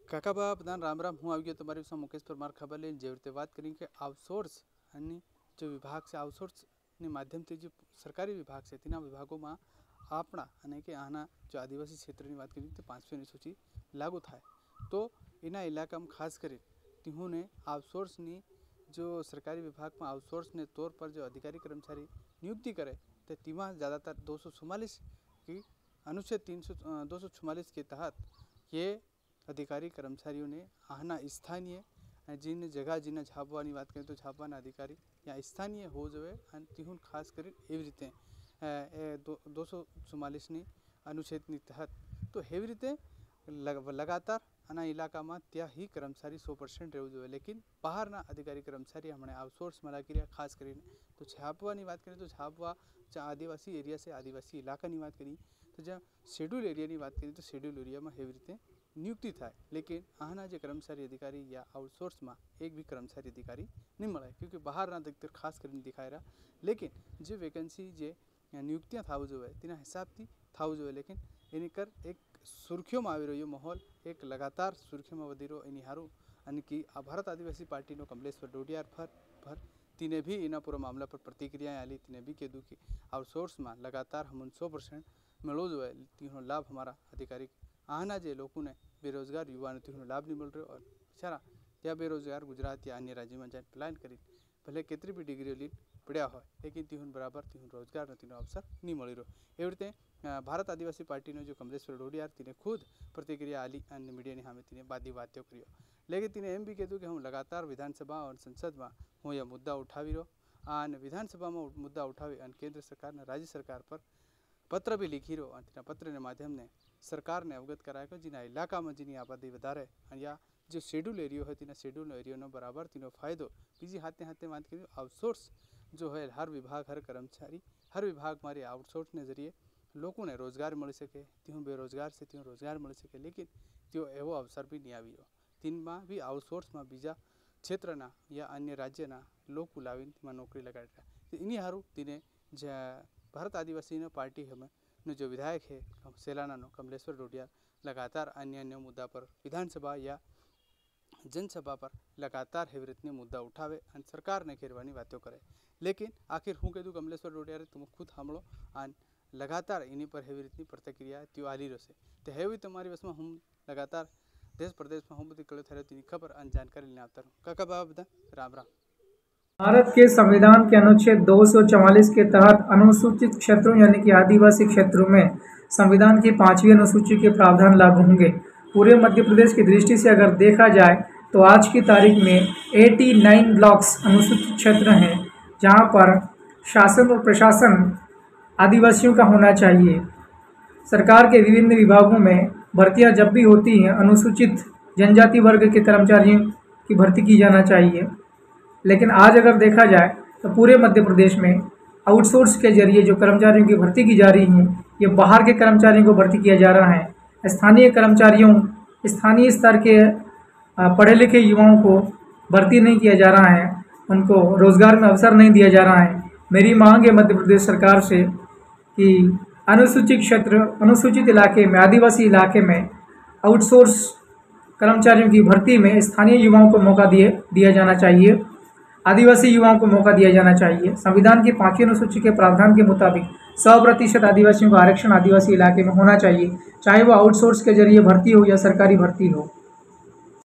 કાકા બા બધાને રામ રામ। હું આવી ગયો તમારી સામે મુકેશ પરમાર ખબર લઈને જે રીતે વાત કરી કે આઉટસોર્સ અને जो विभाग से आउटसोर्स माध्यम से जो सरकारी विभाग से तेना विभागों में आपना अने कि आना जो आदिवासी क्षेत्र की बात करिए तो 5वीं अनुसूची लागू थाय तो एना इलाका में खास कर तीहोने आउटसोर्स जो सरकारी विभाग में आउटसोर्स ने तौर पर जो अधिकारी कर्मचारी नियुक्ति करे तो तीमा ज़्यादातर 244 की अनुच्छेद 244 के तहत ये अधिकारी कर्मचारियों ने आना स्थानीय जिन जगह जिन्हें छापवानी बात करें तो छापवाना अधिकारी या स्थानीय हो जाए अने तीहुन खास कर एवी रीते 244 अनुच्छेद तहत तो एवी रीते लगातार आना इलाका में त्या ही कर्मचारी 100% रहવું જોઈએ। लेकिन બહારના अधिकारी कर्मचारी हमने आउटसोर्स में लागी રહ્યા खास કરીને तो छापवानी बात करें तो छापवा जहाँ आदिवासी एरिया से आदिवासी इलाका की बात करी तो जहाँ शेड्यूल एरिया की बात करी तो शेड्यूल एरिया में एवी रीते नियुक्ति थाय। लेकिन आना जो कर्मचारी अधिकारी या आउटसोर्स में एक भी कर्मचारी अधिकारी नहीं मिले क्योंकि बहार अधिकतर खास कर दिखाई रहा। लेकिन जो वेकेन्सी जो नियुक्तियाँ थवू जो तेना हिसाब थी थवू जो लेकिन एनी कर एक सुर्खियों में आई माहौल एक लगातार सुर्खियों में वधी रो एनी हारू अने कि भारत आदिवासी पार्टी कमलेश्वर डोडियार भर तीने भी एना पूरा मामला पर प्रतिक्रिया आली। तीने भी कीधु कि आउटसोर्स में लगातार हम 100% मिलव जो तीनो लाभ हमारा अधिकारी आना जे लोगों ने बेरोजगार युवा ने तीनो लाभ नहीं मिल रहा और बेचारा त्या बेरोजगार गुजरात या अन्य राज्य में जाए प्लान करी भले केतरी भी डिग्री ली पड़ा हो लेकिन तीहुन बराबर तीहुन रोजगार तीनो अवसर नहीं मिली रो। एवी रीते भारत आदिवासी पार्टी जो कमलेश्वर डोडियार तीने खुद प्रतिक्रिया आली और मीडिया ने सामे तीने बादी बातें करी। लेकिन तीने एम भी कीधु कि हूँ लगातार विधानसभा और संसद में हूँ यह मुद्दा उठावी रो और विधानसभा में मुद्दा उठावी और केंद्र सरकार ने राज्य सरकार पर पत्र भी लिखी रो और पत्र ने माध्यम ने सरकार ने अवगत कराया जिना इलाका में जिनी आबादी वधारे या जो शेड्यूल एरियो है तीना शेड्यूल एरियो बराबर तीनो फायदो बीजी हाथे हाथे बात करिए आउटसोर्स जो है हर विभाग हर कर्मचारी हर विभाग मारे आउटसोर्स ने जरिए लोगों ने रोजगार मिल सके तीन बेरोजगार से तीन रोजगार मिल सके। लेकिन त्यो एवो अवसर भी नहीं आव्यो। तीन में भी आउटसोर्स में बीजा क्षेत्रना या अन्य राज्यना लोग बुलावीने तेमां नौकरी लगाड्या एनी हारू तीने भारत आदिवासी पार्टी हमें जो विधायक है सेलाना कमलेश्वर डोडियार लगातार अन्य मुद्दा पर विधानसभा या जनसभा पर लगातार हेवी रीतने मुद्दा उठावे और सरकार ने घेरवानी बातों करे। लेकिन आखिर हूँ कीधु कमलेश्वर डोडियारे तुम खुद सांभळो और लगातार एनी पर हेवी रीतनी प्रतिक्रिया त्यो आली रहे तो हेवी तमारी बस में हूँ लगातार देश प्रदेश में हूँ बधी कड़ो थयो तेनी खबर और जानकारी लेने आवता रहूँ। काका बाबा बधा राम राम। भारत के संविधान के अनुच्छेद 244 के तहत अनुसूचित क्षेत्रों यानी कि आदिवासी क्षेत्रों में संविधान की 5वीं अनुसूची के प्रावधान लागू होंगे। पूरे मध्य प्रदेश की दृष्टि से अगर देखा जाए तो आज की तारीख में 89 ब्लॉक्स अनुसूचित क्षेत्र हैं जहां पर शासन और प्रशासन आदिवासियों का होना चाहिए। सरकार के विभिन्न विभागों में भर्तियां जब भी होती हैं अनुसूचित जनजाति वर्ग के कर्मचारियों की भर्ती की जाना चाहिए। लेकिन आज अगर देखा जाए तो पूरे मध्य प्रदेश में आउटसोर्स के जरिए जो कर्मचारियों की भर्ती की जा रही है ये बाहर के कर्मचारियों को भर्ती किया जा रहा है। स्थानीय कर्मचारियों स्थानीय स्तर के पढ़े लिखे युवाओं को भर्ती नहीं किया जा रहा है, उनको रोजगार में अवसर नहीं दिया जा रहा है। मेरी मांग है मध्य प्रदेश सरकार से कि अनुसूचित क्षेत्र अनुसूचित इलाके में आदिवासी इलाके में आउटसोर्स कर्मचारियों की भर्ती में स्थानीय युवाओं को मौका दिया जाना चाहिए, आदिवासी युवाओं को मौका दिया जाना चाहिए। संविधान की 5वीं अनुसूची के प्रावधान के मुताबिक 100% आदिवासियों का आरक्षण आदिवासी इलाके में होना चाहिए, चाहे वो आउटसोर्स के जरिए भर्ती हो या सरकारी भर्ती हो।